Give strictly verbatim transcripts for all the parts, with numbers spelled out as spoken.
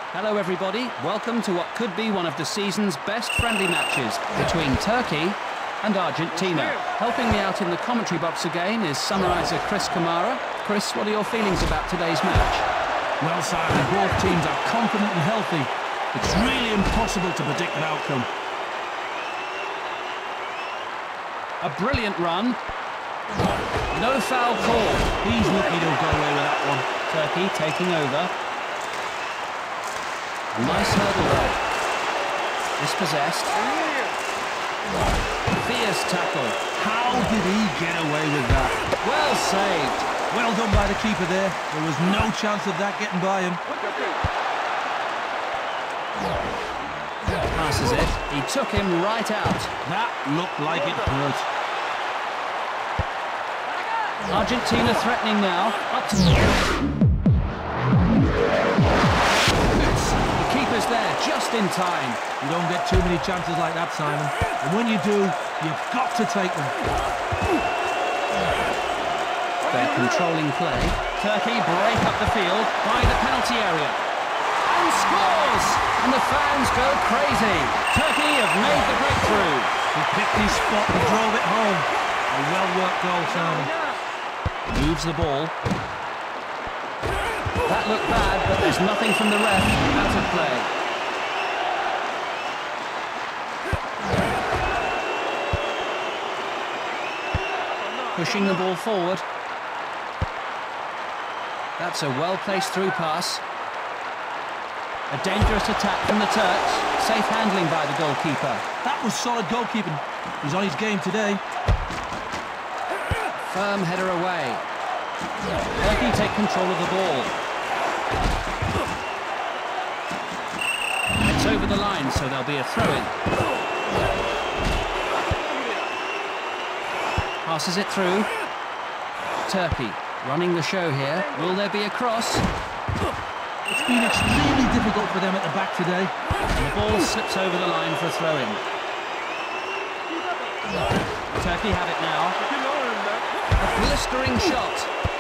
Hello everybody, welcome to what could be one of the season's best friendly matches between Turkey and Argentina. Helping me out in the commentary box again is summariser Chris Kamara. Chris, what are your feelings about today's match? Well, Simon, both teams are confident and healthy. It's really impossible to predict an outcome. A brilliant run. No foul call. He's lucky to go away with that one. Turkey taking over. A nice hurdle though. Dispossessed. Fierce tackle. How did he get away with that? Well saved. Well done by the keeper there. There was no chance of that getting by him. Passes it. He took him right out. That looked like it hurt. Argentina threatening now. Up to... The keeper's there just in time. You don't get too many chances like that, Simon. And when you do, you've got to take them. They're controlling play. Turkey break up the field by the penalty area. And scores! And the fans go crazy. Turkey have made the breakthrough. He picked his spot and drove it home. A well-worked goal, Simon. Moves the ball. That looked bad, but there's nothing from the ref. Out of play. Pushing the ball forward. That's a well-placed through pass. A dangerous attack from the Turks. Safe handling by the goalkeeper. That was solid goalkeeping. He's on his game today. Firm header away. Turkey take control of the ball. It's over the line, so there'll be a throw-in. Passes it through. Turkey running the show here. Will there be a cross? It's been extremely difficult for them at the back today. And the ball slips over the line for a throw-in. Turkey have it now. A blistering shot.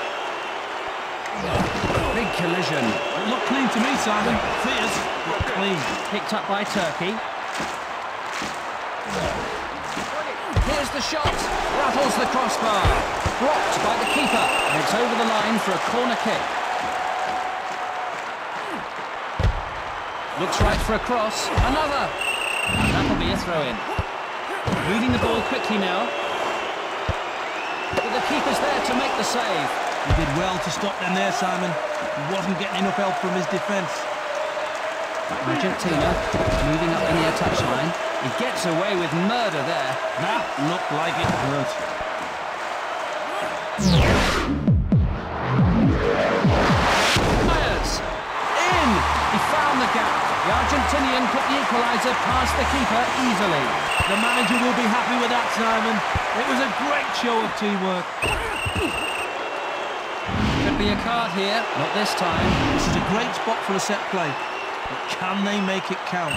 Big collision. It looked clean to me, Simon. Fierce, but clean. Picked up by Turkey. Here's the shot. Rattles the crossbar. Blocked by the keeper. And it's over the line for a corner kick. Looks right for a cross. Another. And that'll be a throw-in. Moving the ball quickly now. But the keeper's there to make the save. He did well to stop them there, Simon. He wasn't getting enough help from his defence. Argentina moving up the near touchline. He gets away with murder there. That looked like it hurt. Fires! In! He found the gap. The Argentinian put the equaliser past the keeper easily. The manager will be happy with that, Simon. It was a great show of teamwork. Could be a card here, not this time. This is a great spot for a set play. But can they make it count?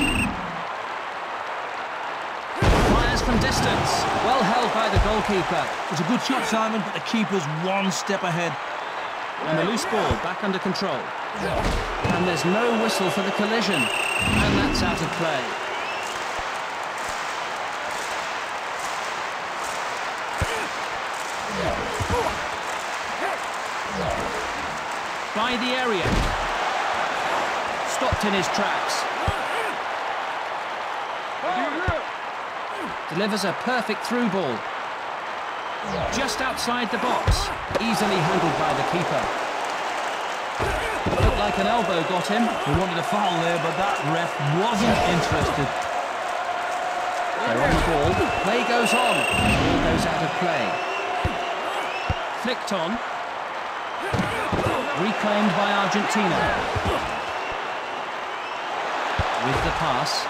Fires from distance. Well held by the goalkeeper. It's a good shot, Simon, but the keeper's one step ahead. And the loose ball back under control. And there's no whistle for the collision. And that's out of play. By the area. Stopped in his tracks. Delivers a perfect through ball. Just outside the box. Easily handled by the keeper. Looked like an elbow got him. He wanted a foul there, but that ref wasn't interested. They're on the ball. Play goes on. Ball goes out of play. Flicked on. Reclaimed by Argentina. With the pass.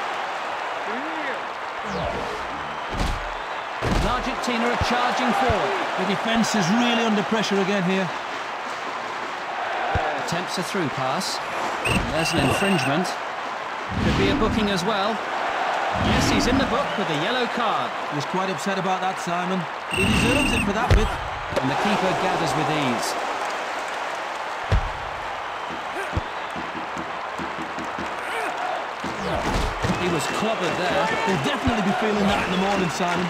And Argentina are charging forward. The defence is really under pressure again here. Attempts a through pass. There's an infringement. Could be a booking as well. Yes, he's in the book with a yellow card. He was quite upset about that, Simon. He deserves it for that bit. And the keeper gathers with ease. He was clobbered there. They'll definitely be feeling that in the morning, Simon.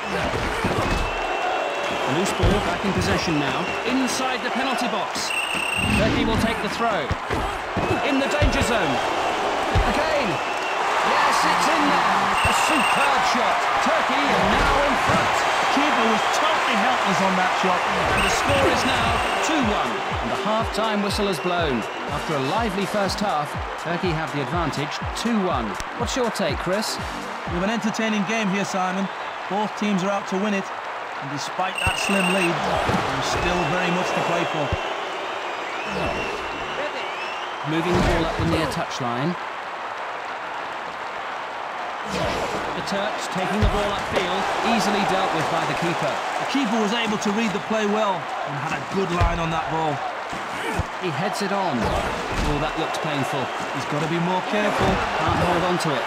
The loose ball back in possession now. Inside the penalty box. Turkey will take the throw. In the danger zone. Again. Yes, it's in there. A superb shot. Turkey are now in front. The keeper was totally helpless on that shot. And the score is now two one. And the half-time whistle has blown. After a lively first half, Turkey have the advantage two one. What's your take, Chris? We have an entertaining game here, Simon. Both teams are out to win it. And despite that slim lead, there's still very much to play for. Moving the ball up the near touchline. The Turks taking the ball upfield, easily dealt with by the keeper. The keeper was able to read the play well and had a good line on that ball. He heads it on. Oh, that looked painful. He's got to be more careful. Can't hold on to it.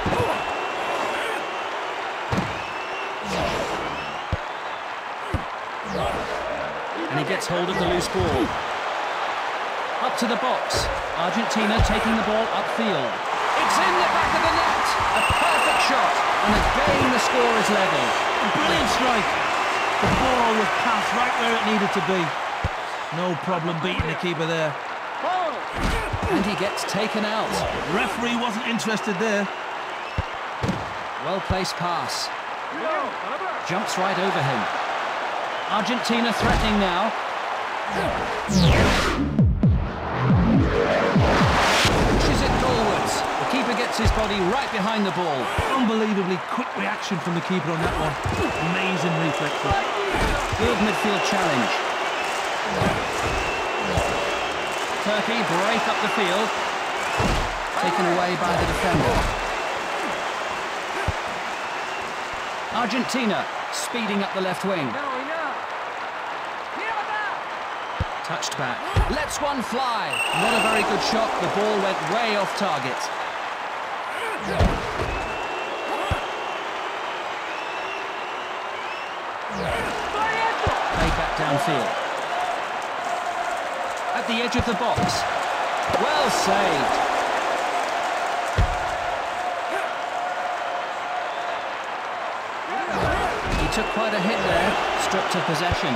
And he gets hold of the loose ball. Up to the box. Argentina taking the ball upfield. It's in the back of the net. A perfect shot. And again the score is level. A brilliant strike. The ball was passed right where it needed to be. No problem beating the keeper there. And he gets taken out. The referee wasn't interested there. Well-placed pass. Jumps right over him. Argentina threatening now. Pushes it forwards. The keeper gets his body right behind the ball. Unbelievably quick reaction from the keeper on that one. Amazing reflexes. Good midfield challenge. Turkey break up the field. Taken away by the defender. Argentina speeding up the left wing. Touched back. Lets one fly. Not a very good shot. The ball went way off target. Played back downfield. At the edge of the box. Well saved. He took quite a hit there. Stripped of possession.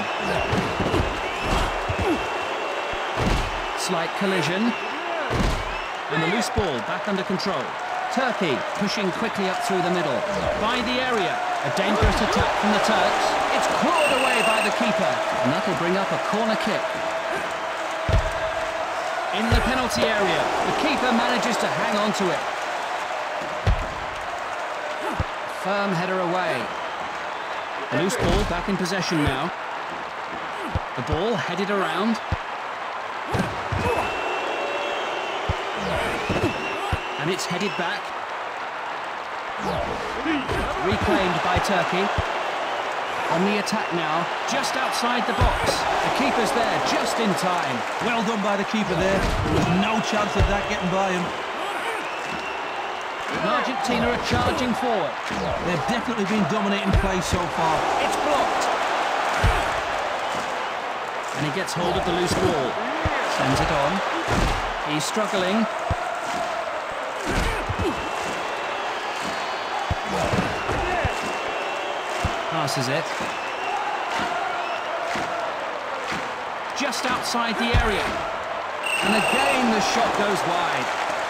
Slight collision. And the loose ball back under control. Turkey pushing quickly up through the middle. By the area. A dangerous attack from the Turks. It's clawed away by the keeper. And that'll bring up a corner kick. In the penalty area, the keeper manages to hang on to it. Firm header away. The loose ball back in possession now. The ball headed around. And it's headed back. Reclaimed by Turkey. On the attack now, just outside the box. The keeper's there, just in time. Well done by the keeper there. There was no chance of that getting by him. And Argentina are charging forward. They've definitely been dominating play so far. It's blocked. And he gets hold of the loose ball. Sends it on. He's struggling. Passes it. Just outside the area. And again the shot goes wide.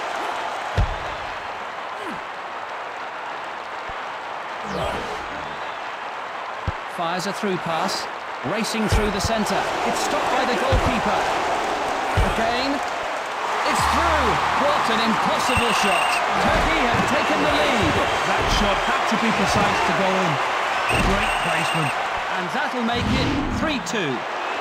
Fires a through pass. Racing through the centre. It's stopped by the goalkeeper. Again. It's through. What an impossible shot. Turkey have taken the lead. That shot had to be precise to go in. Great placement. And that'll make it three two.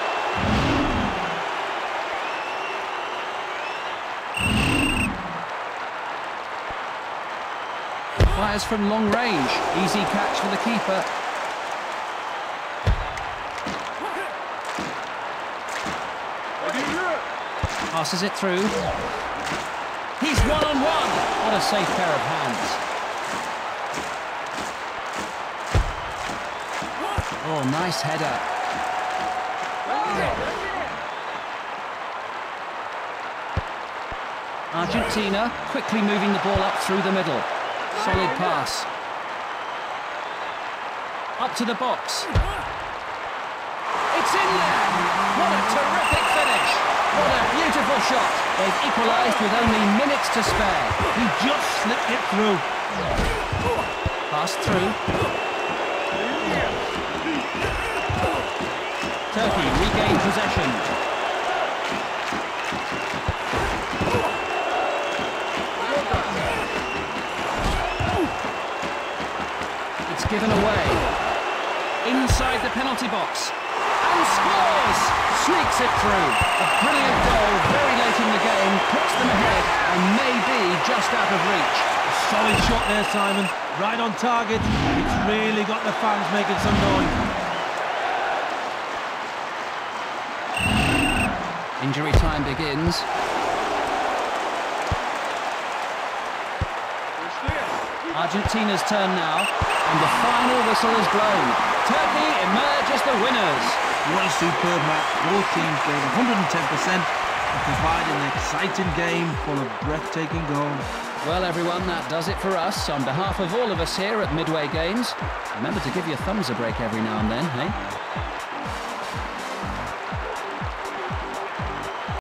Fires from long range. Easy catch for the keeper. Passes it through. He's one-on-one. What a safe pair of hands. Oh, nice header. Argentina quickly moving the ball up through the middle. Solid pass. Up to the box. It's in there! What a terrific finish! What a beautiful shot! They've equalised with only minutes to spare. He just slipped it through. Pass through. Turkey regain possession. It's given away. Inside the penalty box. And scores! Sneaks it through. A brilliant goal very late in the game. Puts them ahead and maybe just out of reach. A solid shot there, Simon. Right on target. It's really got the fans making some noise. Injury time begins. Argentina's turn now, and the final whistle is blown. Turkey emerge as the winners. What a superb match. Both teams gave one hundred ten percent and provided an exciting game full of breathtaking goals. Well, everyone, that does it for us. On behalf of all of us here at Midway Games, remember to give your thumbs a break every now and then, hey?